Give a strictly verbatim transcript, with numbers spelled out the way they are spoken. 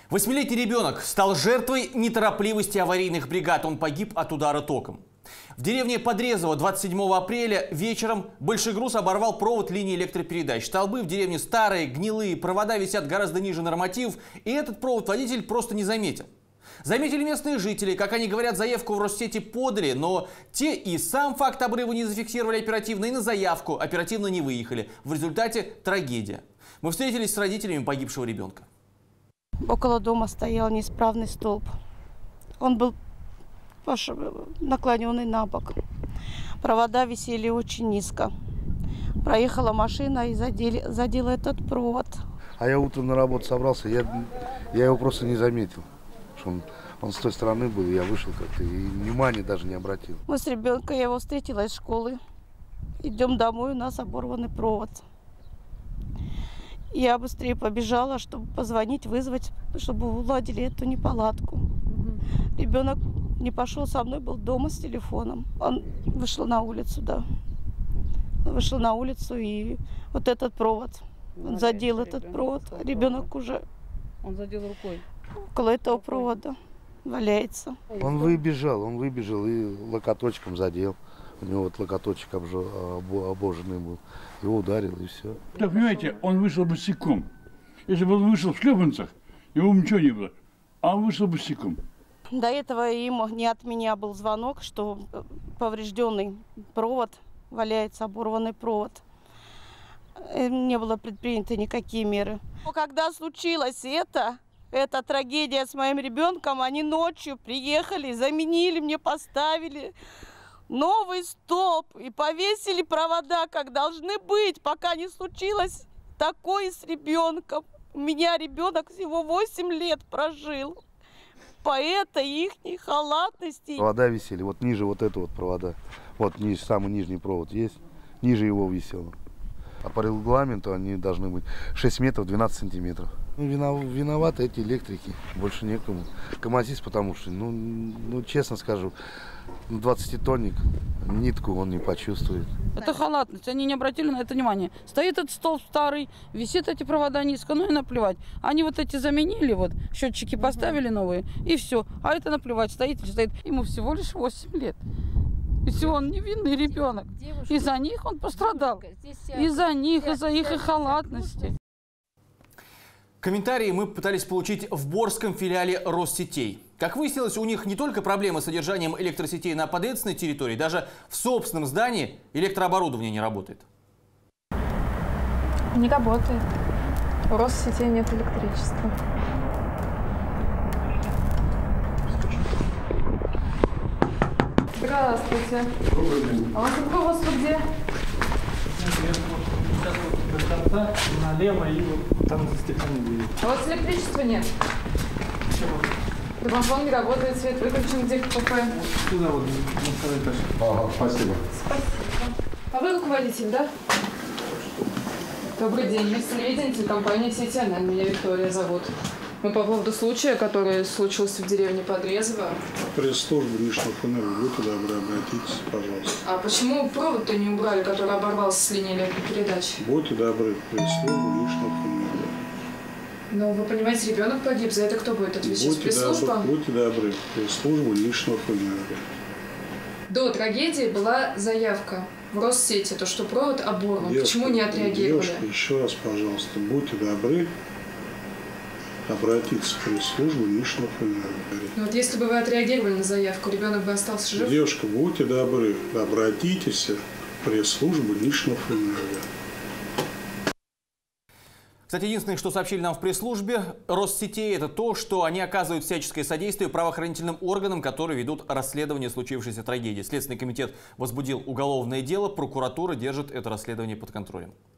Восьмилетний ребенок стал жертвой неторопливости аварийных бригад. Он погиб от удара током. В деревне Подрезово двадцать седьмого апреля вечером большегруз оборвал провод линии электропередач. Столбы в деревне старые, гнилые, провода висят гораздо ниже нормативов, и этот провод водитель просто не заметил. Заметили местные жители, как они говорят, заявку в Россети подали, но те и сам факт обрыва не зафиксировали оперативно, и на заявку оперативно не выехали. В результате трагедия. Мы встретились с родителями погибшего ребенка. Около дома стоял неисправный столб. Он был наклоненный на бок. Провода висели очень низко. Проехала машина и задели, задела этот провод. А я утром на работу собрался, я, я его просто не заметил. Что он, он с той стороны был, я вышел как-то и внимания даже не обратил. Мы с ребенком, я его встретила из школы. Идем домой, у нас оборванный провод. Я быстрее побежала, чтобы позвонить, вызвать, чтобы уладили эту неполадку. Угу. Ребенок не пошел со мной, был дома с телефоном. Он вышел на улицу, да. Вышел на улицу, и вот этот провод, он задел этот провод. Ребенок уже... Он задел рукой? Около этого провода валяется. Он выбежал, он выбежал и локоточком задел. У него вот локоточек обожженный был. Его ударил, и все. Так, понимаете, он вышел босиком. Если бы он вышел в шлепанцах, ему ничего не было. А он вышел босиком. До этого ему не от меня был звонок, что поврежденный провод, валяется оборванный провод. Не было предпринято никакие меры. Но когда случилось это, эта трагедия с моим ребенком, они ночью приехали, заменили мне, поставили новый столб и повесили провода, как должны быть, пока не случилось такое с ребенком. У меня ребенок всего восемь лет прожил. По этой ихней халатности. Провода висели, вот ниже вот этого вот провода. Вот ниже, самый нижний провод есть, ниже его висело. А по регламенту они должны быть шесть метров двенадцать сантиметров. Ну, виноваты эти электрики, больше некому. КамАЗист, потому что, ну, ну честно скажу, двадцатитонник, нитку он не почувствует. Это халатность, они не обратили на это внимание. Стоит этот столб старый, висит эти провода низко, ну и наплевать. Они вот эти заменили, вот, счетчики поставили новые, и все. А это наплевать, стоит или стоит. Ему всего лишь восемь лет. И все, он невинный ребенок. Из-за них он пострадал. Из-за них, из-за их их халатности. Комментарии мы пытались получить в Борском филиале Россетей. Как выяснилось, у них не только проблемы с содержанием электросетей на подветственной территории, даже в собственном здании электрооборудование не работает. Не работает. У Россетей нет электричества. Здравствуйте. А у вас руководство где? Налево и вот там за стеклами. А у вас электричества нет? Почему? Домофон не работает, свет выключен, где КПП. Сюда вот, на второй этаж. Ага, спасибо. Спасибо. А вы руководитель, да? Добрый день, я телевидение, телекомпания Сети Н Н. Меня Виктория зовут. Мы по поводу случая, который случился в деревне Подрезово. Пресс-служба Нижнего ФНР, вы туда обратитесь, пожалуйста. А почему провод-то не убрали, который оборвался с линии электропередач? Будьте добры, пресс-служба Нижнего ФНР. Ну, вы понимаете, ребенок погиб, за это кто будет отвечать? Пресс-служба? Будьте добры, пресс-служба Нижнего ФНР. До трагедии была заявка в Россети, то, что провод оборван. Девушка, почему не отреагировали? Девушка, еще раз, пожалуйста, будьте добры, обратиться в пресс-службу Нижнего ФНР. Ну вот если бы вы отреагировали на заявку, ребенок бы остался жив? Девушка, будьте добры, обратитесь в пресс-службу Нижнего ФНР. Кстати, единственное, что сообщили нам в пресс-службе Россетей, это то, что они оказывают всяческое содействие правоохранительным органам, которые ведут расследование случившейся трагедии. Следственный комитет возбудил уголовное дело, прокуратура держит это расследование под контролем.